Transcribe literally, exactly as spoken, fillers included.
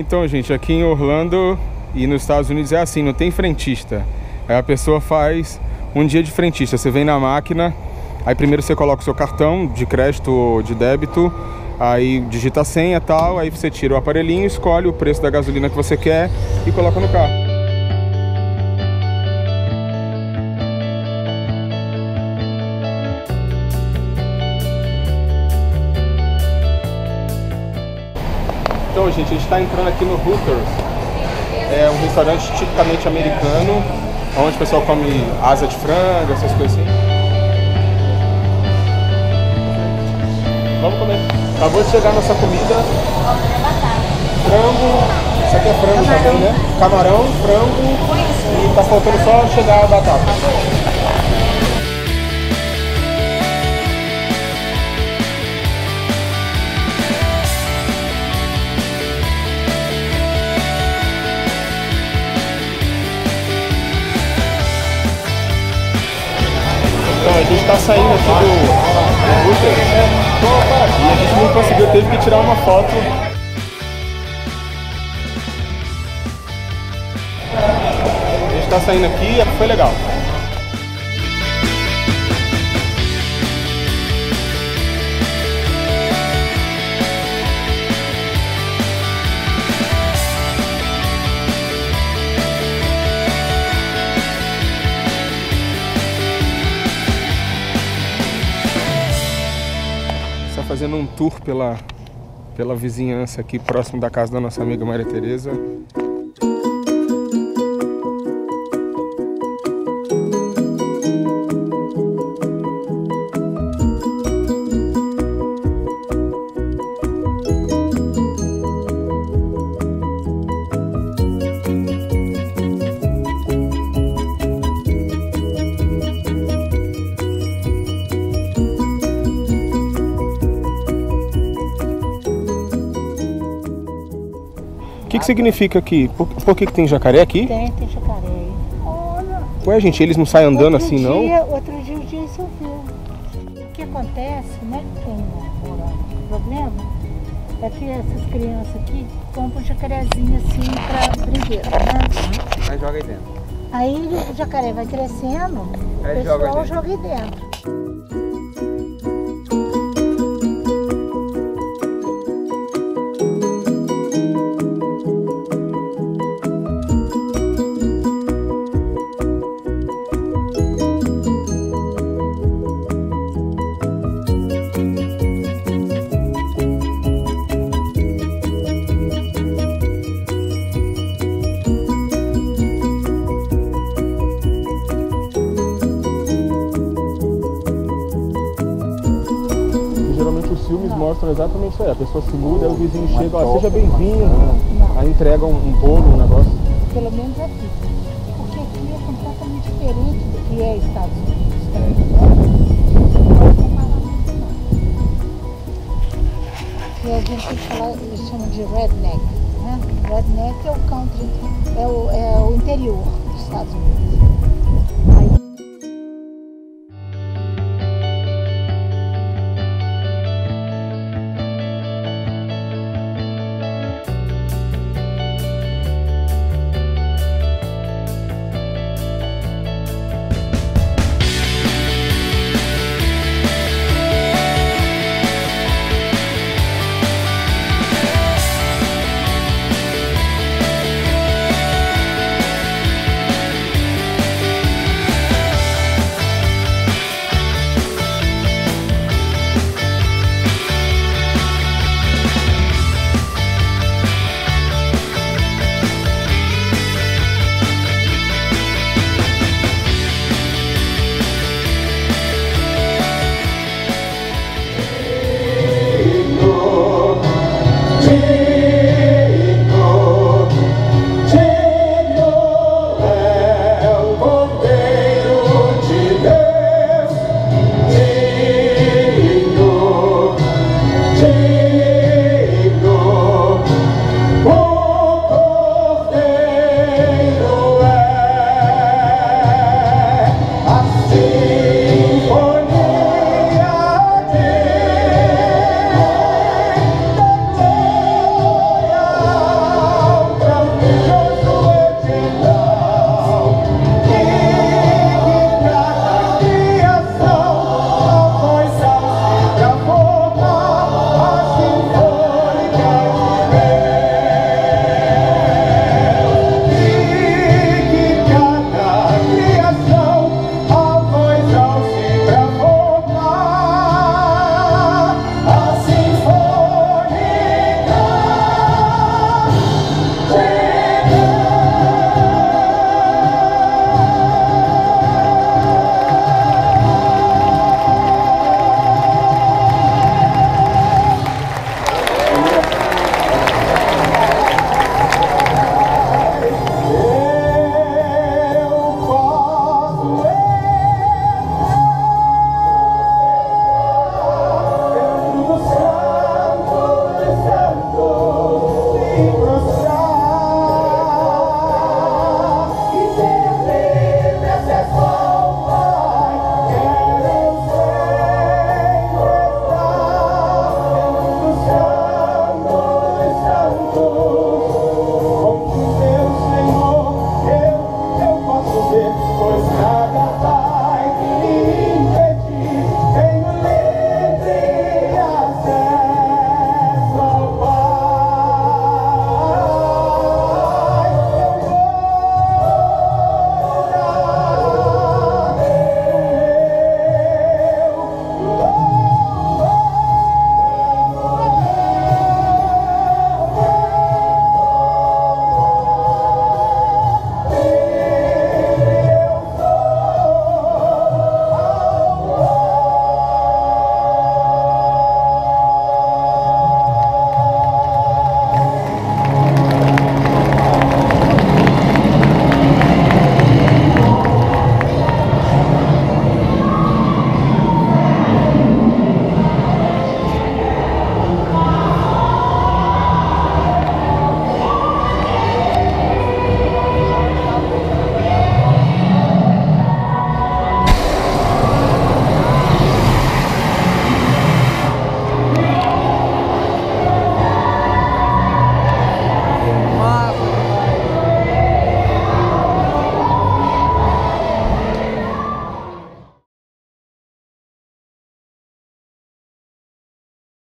Então, gente, aqui em Orlando e nos Estados Unidos é assim, não tem frentista. Aí a pessoa faz um dia de frentista. Você vem na máquina, aí primeiro você coloca o seu cartão de crédito ou de débito, aí digita a senha e tal, aí você tira o aparelhinho, escolhe o preço da gasolina que você quer e coloca no carro. Então, gente, a gente está entrando aqui no Hooters. É um restaurante tipicamente americano, onde o pessoal come asa de frango, essas coisas assim. Vamos comer. Acabou de chegar a nossa comida. Frango. Isso aqui é frango também, né? Camarão, frango. E tá faltando só chegar a batata. Então, a gente tá saindo aqui do, do Hooters e a gente não conseguiu, teve que tirar uma foto. A gente tá saindo aqui e foi legal. Fazendo um tour pela, pela vizinhança aqui próximo da casa da nossa amiga Maria Tereza. O que, que significa aqui? Por, por que, que tem jacaré aqui? Tem, tem jacaré aí. Olha. Ué, gente, eles não saem andando Outro assim, dia, não? Outro dia o dia choveu. O que acontece, né? Tem um problema. É que essas crianças aqui compram jacarezinho assim pra brinquedo, né? Aí joga aí dentro. Aí o jacaré vai crescendo, o Aí pessoal joga aí joga aí dentro. Geralmente os filmes mostram exatamente isso aí. A pessoa se muda, aí o vizinho chega, ó, seja bem-vindo. Aí entrega um, um bolo, um negócio. Pelo menos aqui. Porque aqui é completamente diferente do que é Estados Unidos. E a gente tem que falar, eles chamam de redneck, né? Redneck é o country, é o, é o interior dos Estados Unidos. Aí, Senhor.